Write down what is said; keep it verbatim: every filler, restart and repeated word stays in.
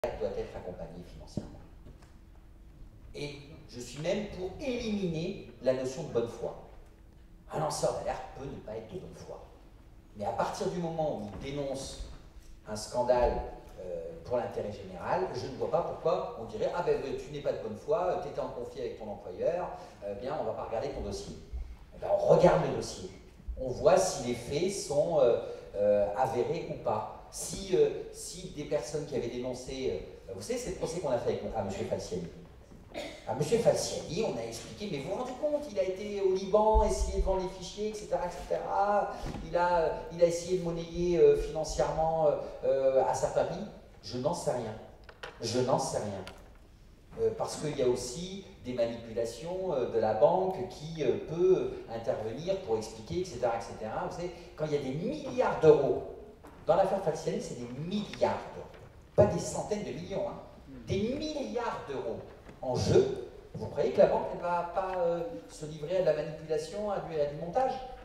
doit être accompagné financièrement. Et je suis même pour éliminer la notion de bonne foi. Un lanceur d'alerte peut ne pas être de bonne foi. Mais à partir du moment où il dénonce un scandale euh, pour l'intérêt général, je ne vois pas pourquoi on dirait « Ah ben tu n'es pas de bonne foi, tu étais en conflit avec ton employeur, euh, bien on ne va pas regarder ton dossier. » Eh bien, on regarde le dossier. On voit si les faits sont euh, euh, avérés ou pas. Si, euh, si des personnes qui avaient dénoncé, euh, vous savez, c'est le procès qu'on a fait avec, à M. Falciani. À M. Falciani, on a expliqué, mais vous vous rendez compte, il a été au Liban, essayé de vendre les fichiers, et cetera, et cetera. Il a, il a essayé de monnayer euh, financièrement euh, à certains pays. Je n'en sais rien. Je n'en sais rien. Euh, parce qu'il y a aussi des manipulations euh, de la banque qui euh, peut intervenir pour expliquer, et cetera, et cetera. Vous savez, quand il y a des milliards d'euros, dans l'affaire Falciani, c'est des milliards d'euros, pas des centaines de millions, hein, des milliards d'euros en jeu. Vous croyez que la banque ne va pas euh, se livrer à de la manipulation, à du, à du montage?